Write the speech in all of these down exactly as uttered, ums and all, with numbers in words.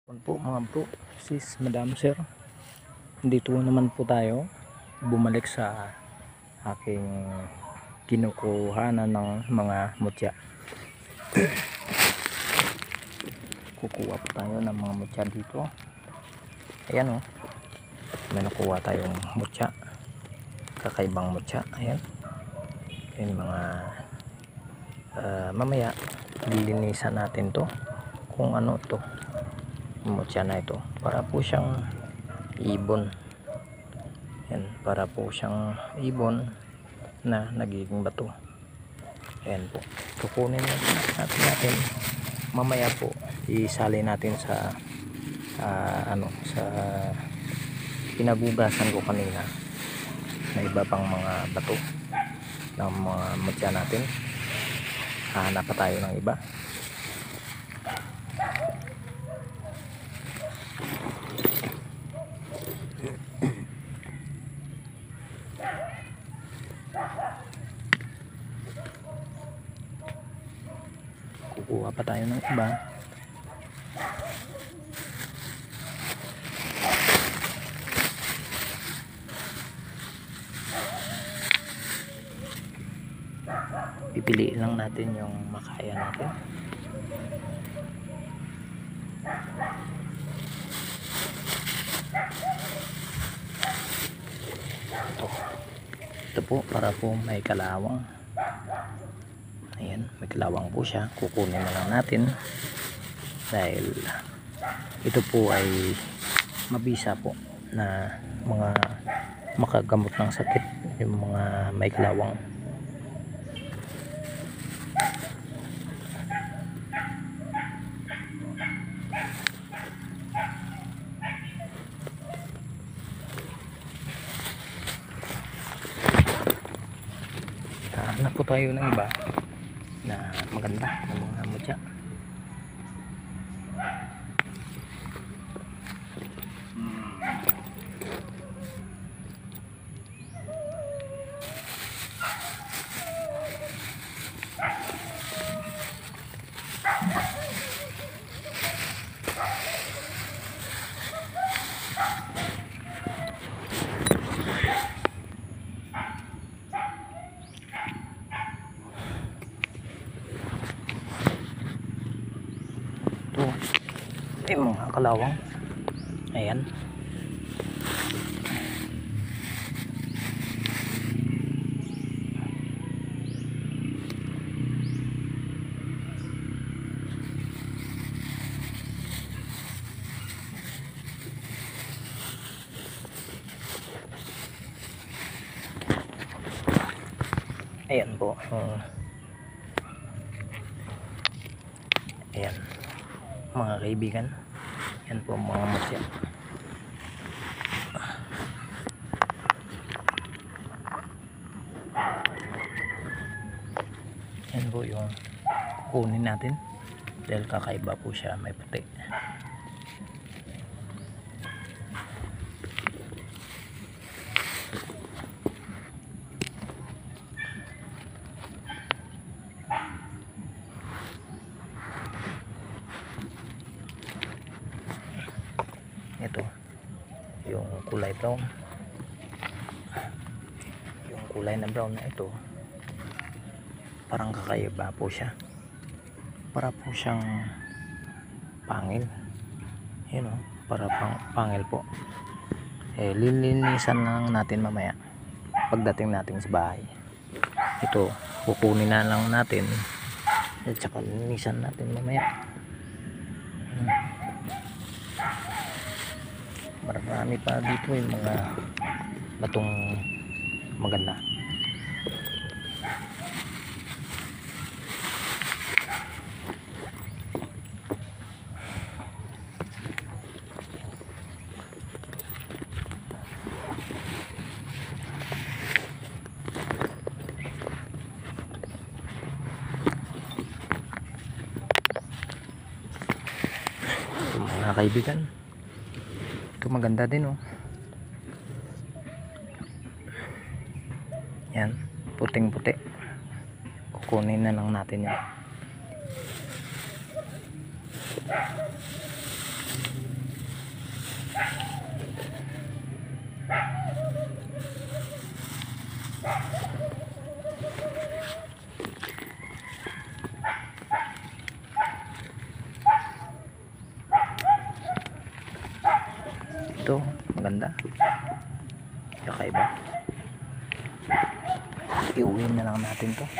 Hapon po mga bro, sis, madam, sir. Dito naman po tayo bumalik sa aking kinukuhanan ng mga mutya. Kukuha po tayo ng mga mutya dito. Ayan o, oh. May nakuha tayong mutya, kakaibang mutya. Ayan, ayan mga uh, mamaya lilinisan natin to kung ano to mutya na ito, para po siyang ibon. Yan, para po siyang ibon na nagiging bato. Ayan po, kukunin natin, natin, natin. Mamaya po isali natin sa uh, ano sa pinagugasan ko kanina na iba pang mga bato ng mga mutya natin. Hahanap pa tayo ng iba. Kukuha pa tayo ng iba. Pipiliin lang natin yung makaya natin. Ito, ito po, para po may kalawang. Ayan, may kalawang po siya. Kukunin na lang natin dahil ito po ay mabisa po na mga makagamot ng sakit, yung mga may kalawang. Hanap po tayo ng iba na maganda ng mga mutya. Ito yung mga kalawang. Ayan, ayan po. uh, ayan mga kaibigan, yan po mga mutya. Yan po yung kunin natin dahil kakaiba po siya, may puti. Ito yung kulay brown, yung kulay na brown na ito, parang kakaiba po siya, para po siyang pangil. Yun o, para pang pangil po. Eh, lilinisan lang natin mamaya pagdating natin sa bahay. Ito, kukunin na lang natin at saka linisan natin mamaya. hmm. Marami pa dito yung mga batong maganda. Mga kaibigan, ito maganda din oh. Yan, puting puti. Kukunin na lang natin yan. Ito maganda, kakaiba. Iuwi na lang natin to.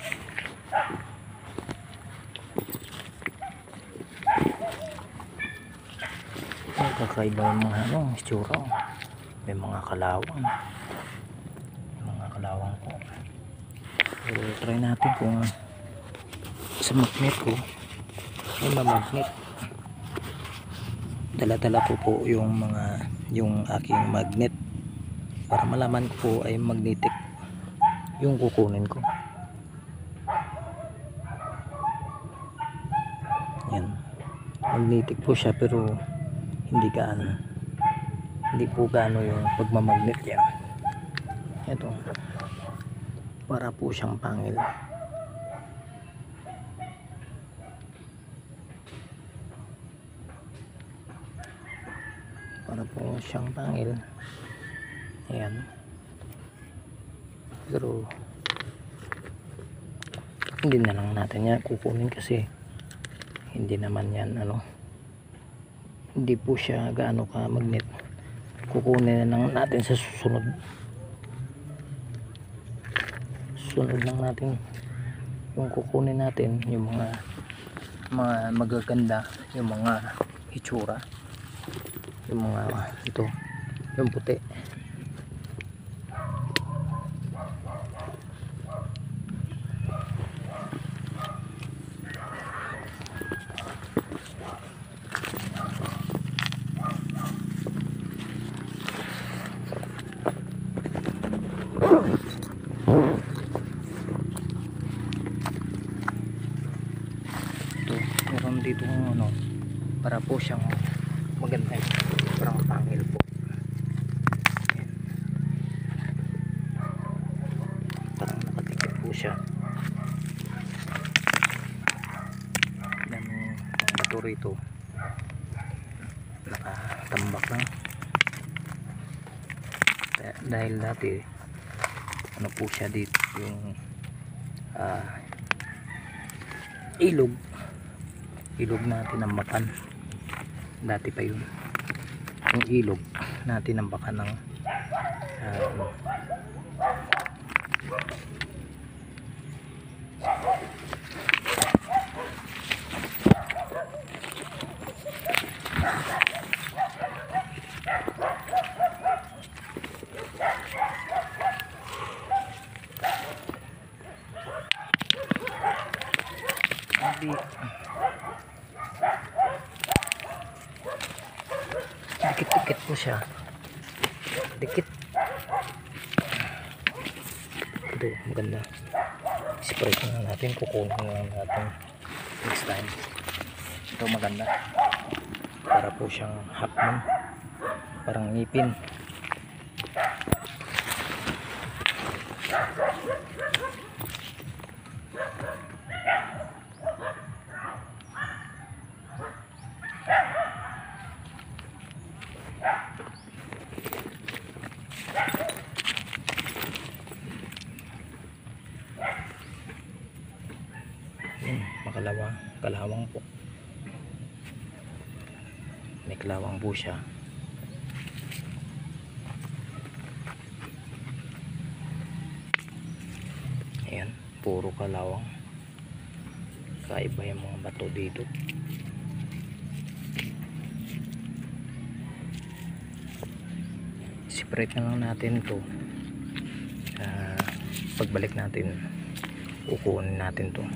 Ay, kakaiba yung mga ano, itsura. May mga kalawang, may mga kalawang ko. So, try natin kung sa magnet ko ay mamagnet. Dala-dala ko po yung mga yung aking magnet para malaman ko po ay magnetic yung kukunin ko. Yan, magnetic po siya pero hindi gaano, hindi po gaano yung pagmamagnet yan. Ito para po siyang pangil. Para po siyang pangil. Ayan. Pero hindi na lang natin yan kukunin kasi hindi naman yan ano, hindi po siya gaano ka magnet. Kukunin na lang natin sa susunod. Susunod lang natin yung kukunin natin yung mga mga magaganda, yung mga itsura, yung mga ito, yung puti. Ito, meron dito ng ano, para po siyang maganda, parang pangil po. Ayan. Parang nakatikip po siya. Yan ang bato rito, nakatambak lang. Dahil dati ano po siya dito, yung uh, ilog ilog natin ng Bakan. Dati pa yun yung ilog natin ng Bakan ng uh, dikit-dikit po siya, dikit. Ito maganda, spray na natin, kukunin na natin next time. Ito maganda, para po siyang hapman, parang ngipin. Hmm, makalawang, kalawang po. May kalawang po siya. Ayan, puro kalawang. Kaiba yung mga bato dito. Separate na lang natin ito. Uh, pagbalik natin, kukunin natin to.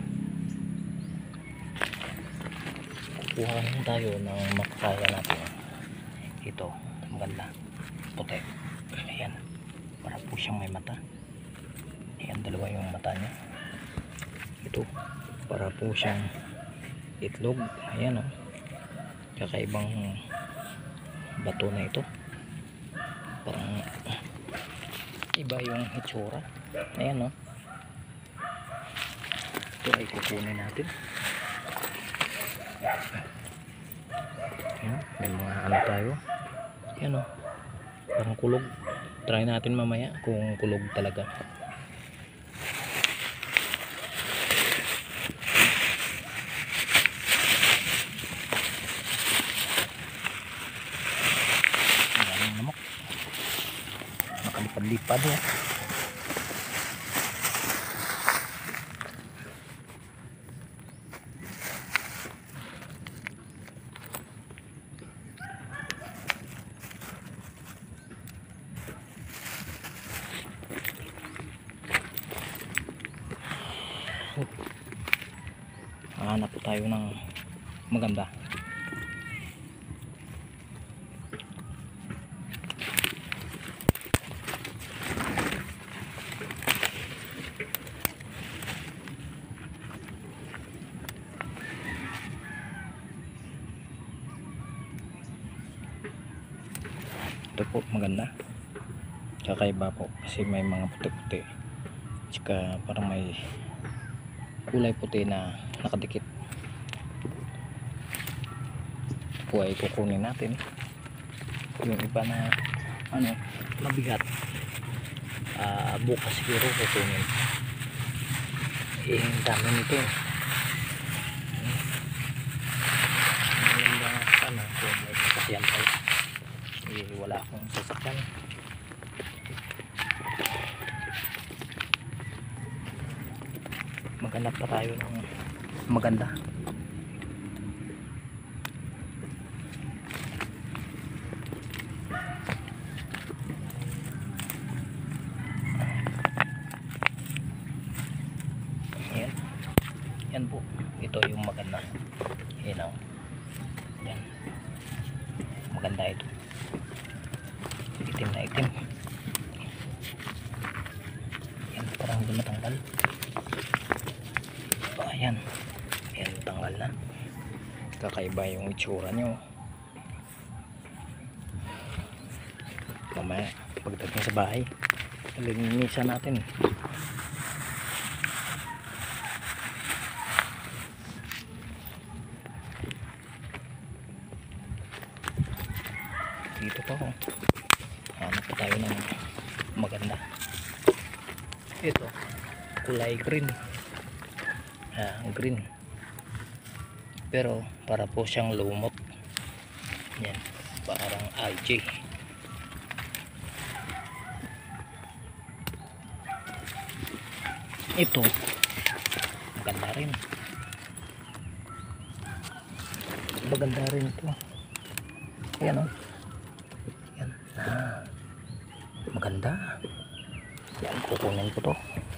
Kukuha lang tayo ng makakaya natin. Ito, maganda, puti. Ayan, para po siyang may mata. Ayan, dalawa yung mata niya. Ito, para po siyang itlog. Ayan o, kakaibang bato na ito. Parang iba yung itsura. Ayan o, ito ay kukunin natin. Ayan, may mga ano tayo. Ayan o, parang kulog. Try natin mamaya kung kulog talaga. Ayan. lipad-lipad ya. Hanap po tayo ng maganda. Ito po maganda, kakaiba po kasi may mga puti-puti, tsaka parang may kulay puti na nakadikit. Ito po ay kukunin natin. Yung iba na ano mabigat, uh, bukas siguro kukunin. Eh dami nito eh. Ano kung may sasakyan tayo, eh, wala akong sasakyan. Maghanap pa tayo ng maganda. Yan, yan po, ito yung maganda. Yan o, yan, maganda ito, itim na itim. Yan, parang hindi matanggal. Oh, ayan, ayan, tanggal na. Kakaiba yung itsura nyo. Mamaya pagdating sa bahay linisan natin. Dito pa oh. Hanap pa tayo ng maganda. Ito kulay green, ah, green pero para po siyang lumot. Yan, parang algae. Ito maganda rin, maganda rin ito. Ayan o, yan, ah, maganda. Yan, kukunin ko to.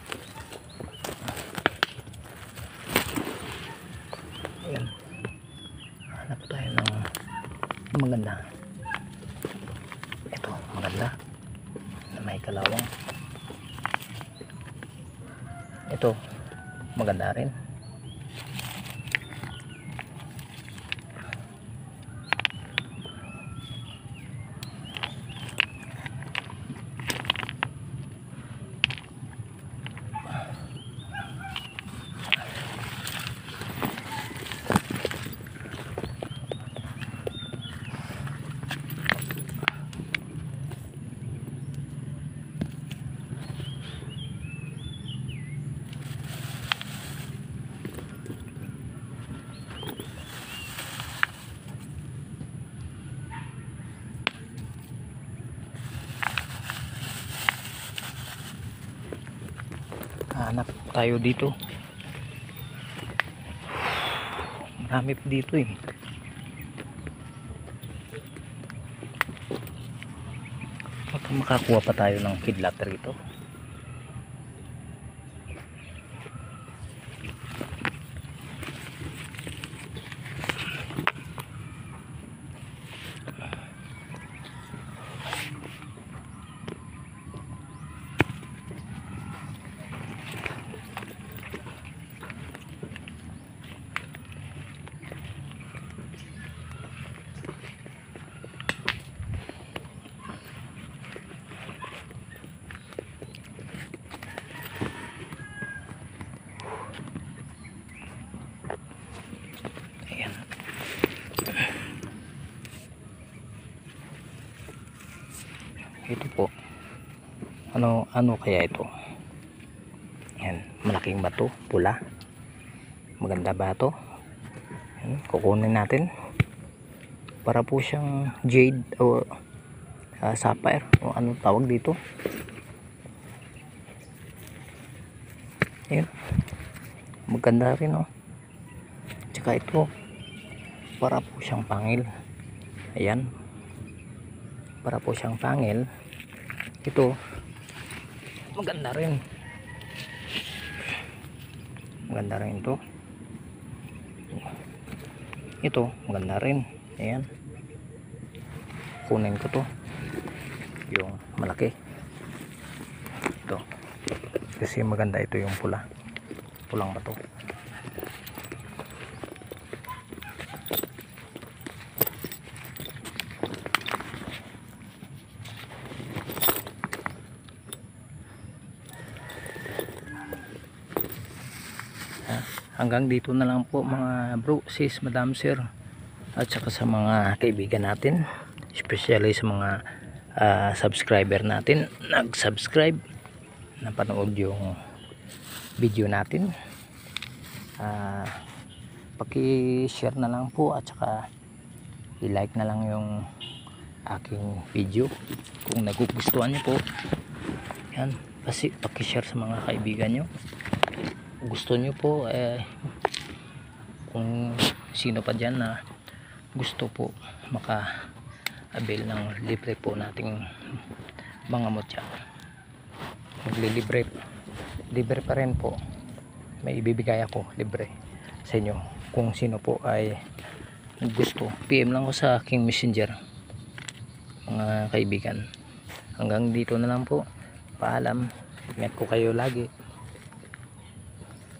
Ayan, hanap tayo ng maganda. Ito maganda na may kalawang. Ito maganda rin. Hanap tayo dito, marami dito eh. Baka makakuha pa tayo ng kidlat rito. Ito po, ano ano kaya ito? Yan, malaking bato, pula. Maganda ba ito? Yan, kukunin natin. Para po siyang jade o uh, sapphire o anong tawag dito. Ayun, maganda rin oh. Tsaka ito para po siyang pangil. Ayan, para po siyang pangil. Ito maganda rin, maganda rin ito. Ito maganda rin. Ayan, kunin ko to, yung malaki ito kasi maganda ito, yung pula, pulang bato. Hanggang dito na lang po mga bro, sis, madam, sir, at saka sa mga kaibigan natin, especially sa mga uh, subscriber natin, nag-subscribe, napanood yung video natin. Uh, paki-share na lang po at saka i-like na lang yung aking video kung nagugustuhan nyo po. Yan, kasi paki-share sa mga kaibigan nyo. Gusto nyo po eh, kung sino pa dyan na gusto po maka-avail ng libre po nating mga mutya, maglilibre, libre pa rin po, may ibibigay ako libre sa inyo. Kung sino po ay gusto, P M lang ko sa aking messenger mga kaibigan. Hanggang dito na lang po, paalam, ingat ko kayo lagi.